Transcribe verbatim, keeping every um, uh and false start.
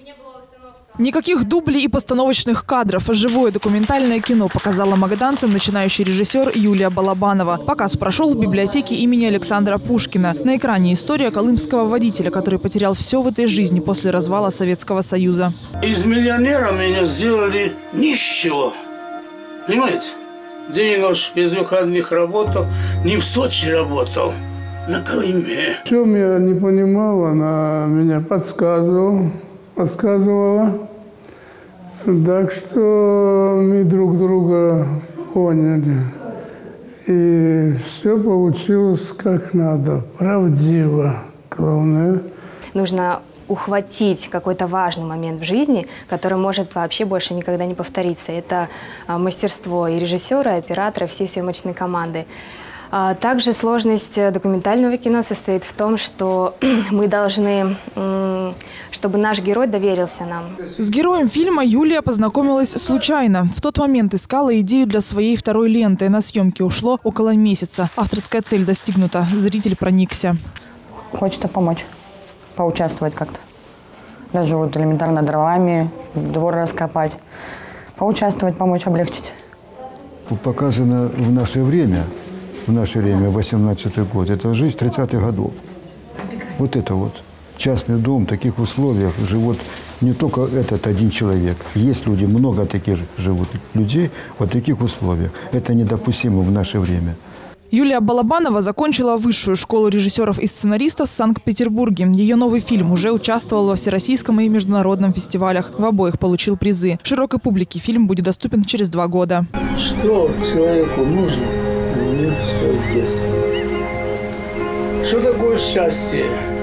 Никаких дублей и постановочных кадров. Живое документальное кино показала магаданцам начинающий режиссер Юлия Балабанова. Показ прошел в библиотеке имени Александра Пушкина. На экране история колымского водителя, который потерял все в этой жизни после развала Советского Союза. Из миллионера меня сделали нищего. Понимаете? День и ночь без выходных работал. Не в Сочи работал, на Колыме. В чем я не понимал, она меня подсказывала. подсказывала. Так что мы друг друга поняли. И все получилось как надо, правдиво. Главное. Нужно ухватить какой-то важный момент в жизни, который может вообще больше никогда не повториться. Это мастерство и режиссера, и оператора, всей съемочной команды. Также сложность документального кино состоит в том, что мы должны, чтобы наш герой доверился нам. С героем фильма Юлия познакомилась случайно. В тот момент искала идею для своей второй ленты. На съемки ушло около месяца. Авторская цель достигнута. Зритель проникся. Хочется помочь, поучаствовать как-то. Даже вот элементарно дровами, двор раскопать. Поучаствовать, помочь, облегчить. Показано в наше время. В наше время, восемнадцатый год, это жизнь тридцатых годов. Вот это вот. Частный дом, в таких условиях живут не только этот один человек. Есть люди, много таких живут людей в таких условиях. Это недопустимо в наше время. Юлия Балабанова закончила высшую школу режиссеров и сценаристов в Санкт-Петербурге. Ее новый фильм уже участвовал во всероссийском и международном фестивалях. В обоих получил призы. Широкой публике фильм будет доступен через два года. Что человеку нужно? Что такое счастье?